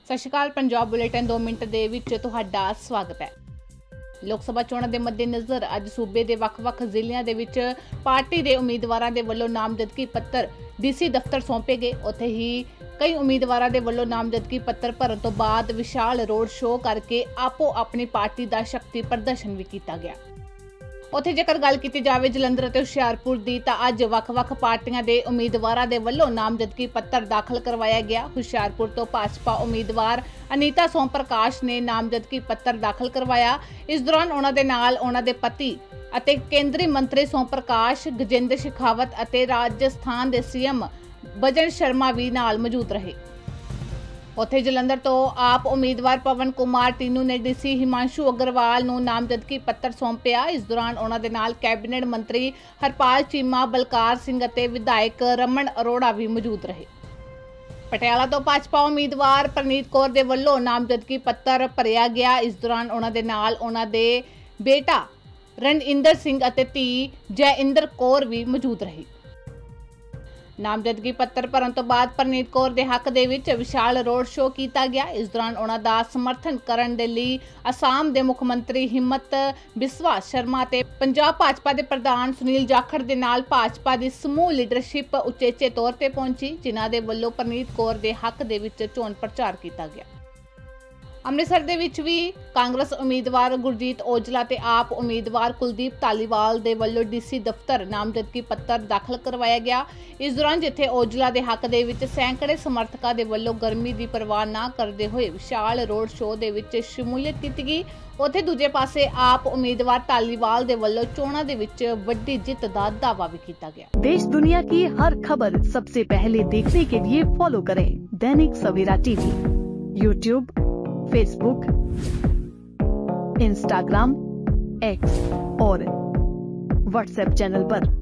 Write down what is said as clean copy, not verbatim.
ਸਤਿ ਸ਼੍ਰੀ ਅਕਾਲ। ਪੰਜਾਬ ਬੁਲੇਟਿਨ 2 ਮਿੰਟ ਦੇ ਵਿੱਚ ਤੁਹਾਡਾ ਸਵਾਗਤ ਹੈ। ਲੋਕ ਸਭਾ ਚੋਣਾਂ ਦੇ ਮੱਦੇਨਜ਼ਰ ਅੱਜ ਸੂਬੇ ਦੇ ਵੱਖ-ਵੱਖ ਜ਼ਿਲ੍ਹਿਆਂ ਦੇ ਵਿੱਚ ਪਾਰਟੀ ਦੇ ਉਮੀਦਵਾਰਾਂ ਦੇ ਵੱਲੋਂ ਨਾਮਜ਼ਦਗੀ ਪੱਤਰ ਡੀਸੀ ਦਫ਼ਤਰ ਸੌਂਪੇ ਗਏ। ਉੱਥੇ ਹੀ ਕਈ ਉਮੀਦਵਾਰਾਂ ਦੇ ਵੱਲੋਂ ਨਾਮਜ਼ਦਗੀ ਪੱਤਰ ਭਰਨ ਤੋਂ ਬਾਅਦ ਵਿਸ਼ਾਲ ਰੋਡ ਸ਼ੋਅ ਕਰਕੇ ਆਪੋ ਆਪਣੀ ਪਾਰਟੀ ਦਾ ਸ਼ਕਤੀ ਪ੍ਰਦਰਸ਼ਨ ਵੀ ਕੀਤਾ ਗਿਆ। ਉੱਥੇ ਜੇਕਰ ਗੱਲ ਕੀਤੀ ਜਾਵੇ ਜਲੰਧਰ ਅਤੇ ਹੁਸ਼ਿਆਰਪੁਰ ਦੀ ਤਾਂ ਅੱਜ ਵੱਖ-ਵੱਖ ਪਾਰਟੀਆਂ ਦੇ ਉਮੀਦਵਾਰਾਂ ਦੇ ਵੱਲੋਂ ਨਾਮਜ਼ਦਗੀ ਪੱਤਰ ਦਾਖਲ ਕਰਵਾਇਆ ਗਿਆ। ਹੁਸ਼ਿਆਰਪੁਰ ਤੋਂ ਭਾਜਪਾ ਉਮੀਦਵਾਰ ਅਨੀਤਾ ਸੋਮ ਪ੍ਰਕਾਸ਼ ਨੇ ਨਾਮਜ਼ਦਗੀ ਪੱਤਰ ਦਾਖਲ ਕਰਵਾਇਆ। ਇਸ ਦੌਰਾਨ ਉਹਨਾਂ ਦੇ ਨਾਲ ਉਹਨਾਂ ਦੇ ਪਤੀ ਅਤੇ ਕੇਂਦਰੀ ਮੰਤਰੀ ਸੋਮ ਪ੍ਰਕਾਸ਼, ਗਜੇਂਦਰ ਸ਼ੇਖਾਵਤ ਅਤੇ ਰਾਜਸਥਾਨ ਦੇ ਸੀਐਮ ਬਜਨ ਸ਼ਰਮਾ ਵੀ ਨਾਲ ਮੌਜੂਦ ਰਹੇ। ਉੱਥੇ ਜਲੰਧਰ ਤੋਂ ਆਪ ਉਮੀਦਵਾਰ ਪਵਨ ਕੁਮਾਰ ਟੀਨੂ ਨੇ ਡੀਸੀ ਹਿਮਾਂਸ਼ੂ ਅਗਰਵਾਲ ਨੂੰ ਨਾਮਜ਼ਦਗੀ ਪੱਤਰ ਸੌਂਪਿਆ। ਇਸ ਦੌਰਾਨ ਉਹਨਾਂ ਦੇ ਨਾਲ ਕੈਬਨਿਟ ਮੰਤਰੀ ਹਰਪਾਲ ਚੀਮਾ, ਬਲਕਾਰ ਸਿੰਘ ਅਤੇ ਵਿਧਾਇਕ ਰਮਨ ਅਰੋੜਾ ਵੀ ਮੌਜੂਦ ਰਹੇ। ਪਟਿਆਲਾ ਤੋਂ ਭਾਜਪਾ ਉਮੀਦਵਾਰ ਪ੍ਰਨੀਤ ਕੌਰ ਦੇ ਵੱਲੋਂ ਨਾਮਜ਼ਦਗੀ ਪੱਤਰ ਭਰਿਆ ਗਿਆ। ਇਸ ਦੌਰਾਨ ਉਹਨਾਂ ਦੇ ਨਾਲ ਉਹਨਾਂ ਦੇ ਬੇਟਾ ਰਣਇੰਦਰ ਸਿੰਘ ਅਤੇ ਧੀ ਜੈਇੰਦਰ ਕੌਰ ਵੀ ਮੌਜੂਦ ਰਹੇ। ਨਾਮਜ਼ਦਗੀ ਪੱਤਰ ਭਰਨ ਤੋਂ ਬਾਅਦ ਪ੍ਰਨੀਤ ਕੌਰ ਦੇ ਹੱਕ ਦੇ ਵਿੱਚ ਵਿਸ਼ਾਲ ਰੋਡ ਸ਼ੋਅ ਕੀਤਾ ਗਿਆ। ਇਸ ਦੌਰਾਨ ਉਹਨਾਂ ਦਾ ਸਮਰਥਨ ਕਰਨ ਦੇ ਲਈ ਅਸਾਮ ਦੇ ਮੁੱਖ ਮੰਤਰੀ ਹਿੰਮਤ ਬਿਸਵਾ ਸ਼ਰਮਾ ਤੇ ਪੰਜਾਬ ਭਾਜਪਾ ਦੇ ਪ੍ਰਧਾਨ ਸੁਨੀਲ ਜਾਖੜ ਦੇ ਨਾਲ ਭਾਜਪਾ ਦੀ ਸਮੂਹ ਲੀਡਰਸ਼ਿਪ ਉਚੇਚੇ ਤੌਰ ਤੇ ਪਹੁੰਚੀ, ਜਿਨ੍ਹਾਂ ਦੇ ਵੱਲੋਂ ਪ੍ਰਨੀਤ ਕੌਰ ਦੇ ਹੱਕ ਦੇ ਵਿੱਚ ਚੋਣ ਪ੍ਰਚਾਰ ਕੀਤਾ ਗਿਆ। ਅੰਮ੍ਰਿਤਸਰ ਦੇ ਵਿੱਚ ਵੀ ਕਾਂਗਰਸ ਉਮੀਦਵਾਰ ਗੁਰਜੀਤ ਔਜਲਾ ਤੇ ਆਪ ਉਮੀਦਵਾਰ ਕੁਲਦੀਪ ਧਾਲੀਵਾਲ ਦੇ ਵੱਲੋਂ ਡੀਸੀ ਦਫ਼ਤਰ ਨਾਮਜ਼ਦਗੀ ਪੱਤਰ ਦਾਖਲ ਕਰਵਾਇਆ ਗਿਆ। ਇਸ ਦੌਰਾਨ ਜਿੱਥੇ ਔਜਲਾ ਦੇ ਹੱਕ ਦੇ ਵਿੱਚ ਸੈਂਕੜੇ ਸਮਰਥਕਾਂ ਦੇ ਵੱਲੋਂ ਗਰਮੀ ਦੀ ਪਰਵਾਹ ਨਾ ਕਰਦੇ ਹੋਏ ਵਿਸ਼ਾਲ ਰੋਡ ਸ਼ੋਅ ਦੇ ਵਿੱਚ ਸ਼ਮੂਲੀਅਤ ਕੀਤੀ ਗਈ, ਉੱਥੇ ਦੂਜੇ ਪਾਸੇ ਆਪ ਉਮੀਦਵਾਰ ਧਾਲੀਵਾਲ ਦੇ ਵੱਲੋਂ ਚੋਣਾਂ ਦੇ ਵਿੱਚ ਵੱਡੀ ਜਿੱਤ ਦਾ ਦਾਅਵਾ ਵੀ ਕੀਤਾ ਗਿਆ। देश दुनिया की हर खबर सबसे पहले देखने के लिए फॉलो करें Dainik Savera TV, YouTube, Facebook, Instagram, X और व्हाट्सएप चैनल पर।